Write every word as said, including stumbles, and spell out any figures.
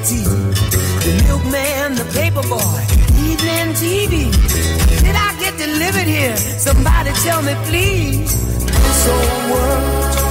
tea. The milkman, the paper boy, evening T V. Did I get delivered here? Somebody tell me, please. This old world